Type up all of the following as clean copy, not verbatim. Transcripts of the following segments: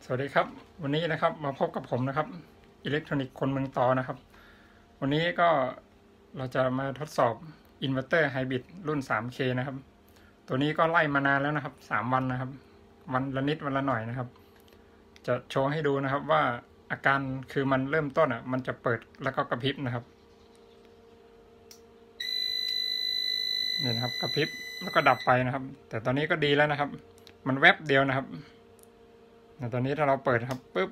สวัสดีครับวันนี้นะครับมาพบกับผมนะครับอิเล็กทรอนิกส์คนเมืองตอนะครับวันนี้ก็เราจะมาทดสอบอินเวอร์เตอร์ไฮบริดรุ่น 3K นะครับตัวนี้ก็ไล่มานานแล้วนะครับ3วันนะครับวันละนิดวันละหน่อยนะครับจะโชว์ให้ดูนะครับว่าอาการคือมันเริ่มต้นมันจะเปิดแล้วก็กระพริบนะครับนี่นะครับกระพริบแล้วก็ดับไปนะครับแต่ตอนนี้ก็ดีแล้วนะครับมันแวบเดียวนะครับตอนนี้ถ้าเราเปิดครับปุ๊บ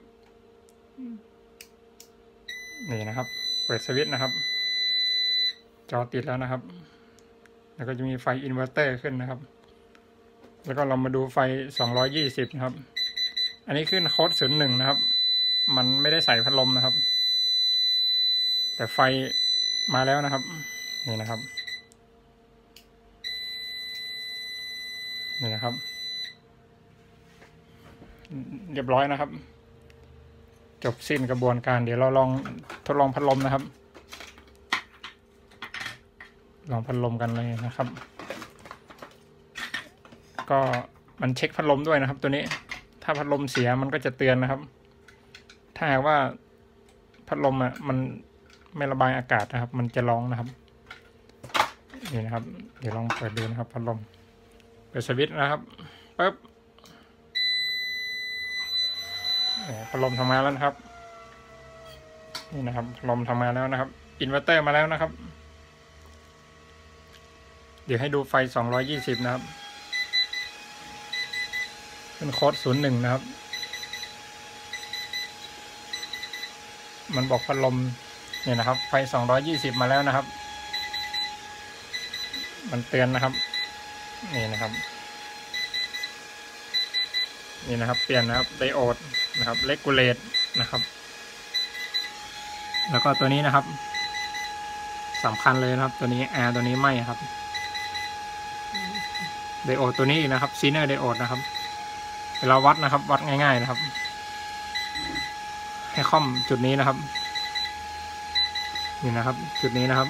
นี่นะครับเปิดสวิตช์นะครับจอติดแล้วนะครับแล้วก็จะมีไฟอินเวอร์เตอร์ขึ้นนะครับแล้วก็เรามาดูไฟ220นะครับอันนี้ขึ้นโค้ด01นะครับมันไม่ได้ใส่พัดลมนะครับแต่ไฟมาแล้วนะครับนี่นะครับนี่นะครับเรียบร้อยนะครับจบสิ้นกระบวนการเดี๋ยวเราลองทดลองพัดลมนะครับลองพัดลมกันเลยนะครับก็มันเช็คพัดลมด้วยนะครับตัวนี้ถ้าพัดลมเสียมันก็จะเตือนนะครับถ้าหากว่าพัดลมมันไม่ระบายอากาศนะครับมันจะร้องนะครับนี่นะครับเดี๋ยวลองเปิดดูนะครับพัดลมเปิดสวิตช์นะครับปึ๊บพัดลมทำงานแล้วนะครับนี่นะครับพัดลมทำงานแล้วนะครับอินเวอร์เตอร์มาแล้วนะครับเดี๋ยวให้ดูไฟ220นะครับเป็นโค้ด01นะครับมันบอกพัดลมเนี่ยนะครับไฟ220มาแล้วนะครับมันเตือนนะครับนี่นะครับนี่นะครับเปลี่ยนนะครับไดโอดนะครับเลกูเลตนะครับแล้วก็ตัวนี้นะครับสำคัญเลยนะครับตัวนี้ตัวนี้ไม่ครับไดโอดตัวนี้นะครับซีเนอร์ไดโอดนะครับเวลาวัดนะครับวัดง่ายๆนะครับให้ค่อมจุดนี้นะครับนี่นะครับจุดนี้นะครับ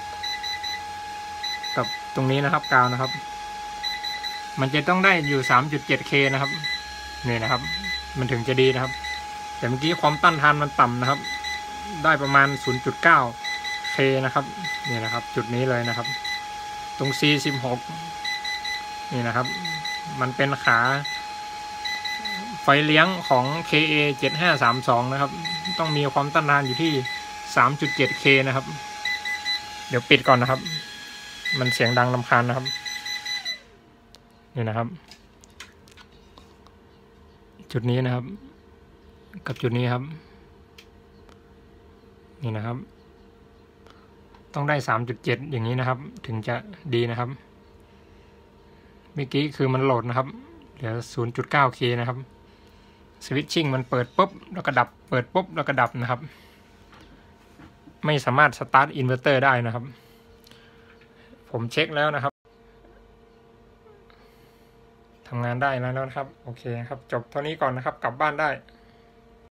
กับตรงนี้นะครับกาวนะครับมันจะต้องได้อยู่ 3.7K นะครับนี่นะครับมันถึงจะดีนะครับแต่เมื่อกี้ความต้านทานมันต่ำนะครับได้ประมาณ 0.9K นะครับนี่นะครับจุดนี้เลยนะครับตรง C16 นี่นะครับมันเป็นขาไฟเลี้ยงของ KA7532 นะครับต้องมีความต้านทานอยู่ที่ 3.7K นะครับเดี๋ยวปิดก่อนนะครับมันเสียงดังรำคาญนะครับนี่นะครับจุดนี้นะครับกับจุดนี้ครับนี่นะครับต้องได้ 3.7 อย่างนี้นะครับถึงจะดีนะครับเมื่อกี้คือมันโหลดนะครับเหลือ 0.9K นะครับสวิตชิ่งมันเปิดปุ๊บแล้วก็ดับเปิดปุ๊บแล้วก็ดับนะครับไม่สามารถสตาร์ทอินเวอร์เตอร์ได้นะครับผมเช็คแล้วนะครับทำงานได้แล้วนะครับโอเคครับจบเท่านี้ก่อนนะครับกลับบ้านได้